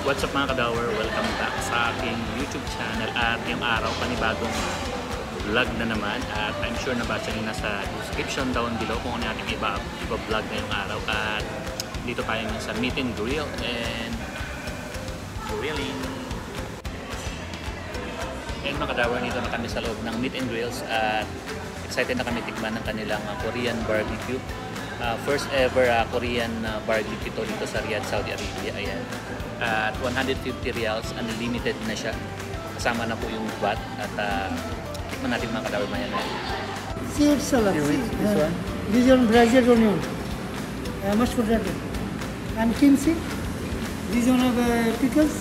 What's up mga kadawer? Welcome back sa aking YouTube channel at yung araw panibagong vlog na naman at I'm sure nabasa nyo na sa description down below kung ano ating iba-vlog ngayong araw at dito tayo sa meet and grill and grilling. And mga kadawer, dito na kami sa loob ng meet and grills at excited na kami tikman ng kanilang Korean barbecue. First ever Korean barbecue dito sa Riyadh, Saudi Arabia. Ayan. At 150 reals, unlimited na siya. Kasama na po yung VAT at tikman natin mga kadawar maya na. Seed salad. This one braised onion, mashed potato, and kimchi. This one have pickles,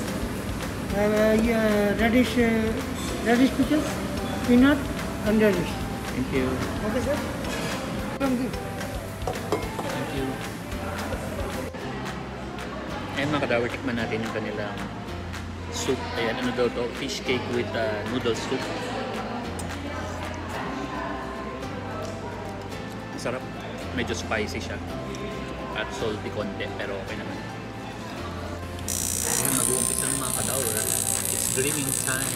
radish pickles, peanut, and radish. Thank you. Okay, sir. Thank you. Thank you. Ayan mga kadawar, tikman natin yung kanilang soup. Ayan, ano daw to? Fish cake with noodle soup. Sarap. Medyo spicy siya. At salty konti, pero okay naman. Ayan, mag-uumpisa ng mga kadawar. It's grilling time.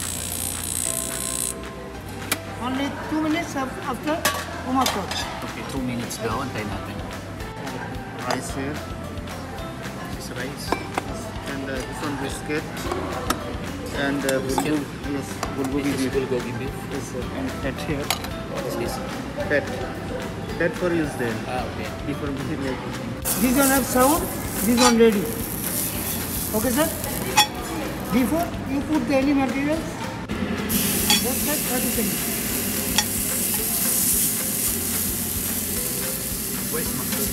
Only 2 minutes after tomato. Okay, 2 minutes daw. Antayin natin. Rice here, This rice. and this one biscuit, and Biscuit? bulgogi This is beef. bulgogi beef. Yes, sir. And that here, What is this? that for use there. Okay. Before we like. This one have sound. This one ready. Okay, sir. Before you put the any materials, just like 30 seconds. Where's maksud?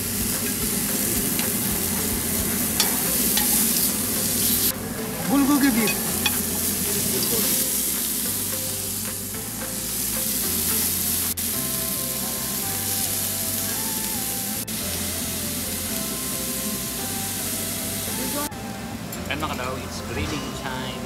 Bulgogi beef. And mga kadaw, it's grilling time.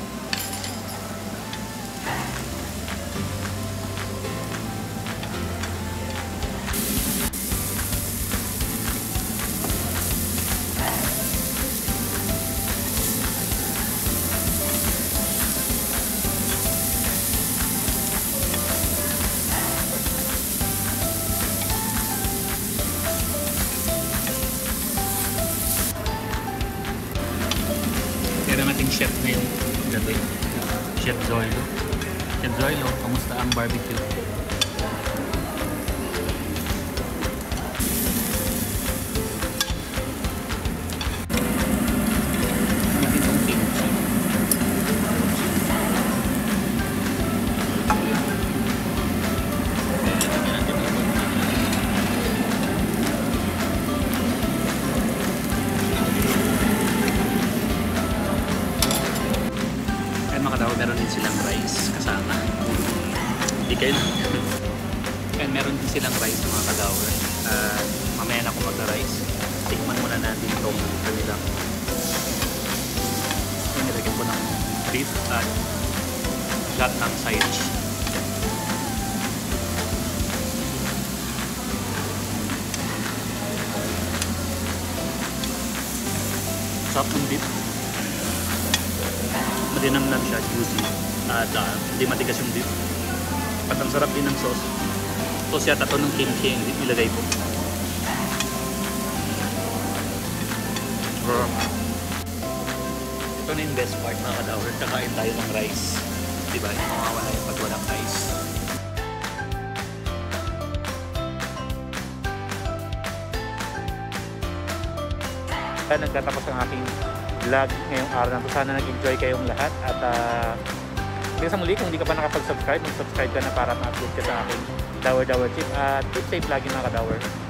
Yan ang ating chef ngayong gabi. Chef Zoilo. Chef Zoilo, kamusta ang barbecue? Hindi itong kimchi. Kaya mga kadaw, meron din silang rice kasama. Hindi kayo lang. And meron din silang rice mga kadaw. Mamaya na kung mag-rice, tikman muna natin itong kanilang. Nilagyan ko ng beef at lahat ng sides. Sarap ng beef. Madinamnam siya, juicy at hindi matigas yung beef at ang sarap din ng sauce. Sauce yata ito ng kimchi yung nilagay ko. Ito na yung best part mga kadawar, kakain tayo ng rice, diba? Yung mawawala yung pag walang rice. Nagtatapos ang aking vlog ngayong araw na ito. Sana nag-enjoy kayong lahat at hanggang sa muli, kung hindi ka pa nakapag-subscribe, mag-subscribe ka na para ma-upload ka sa aking Dawer Chip at keep safe lagi mga kadawar.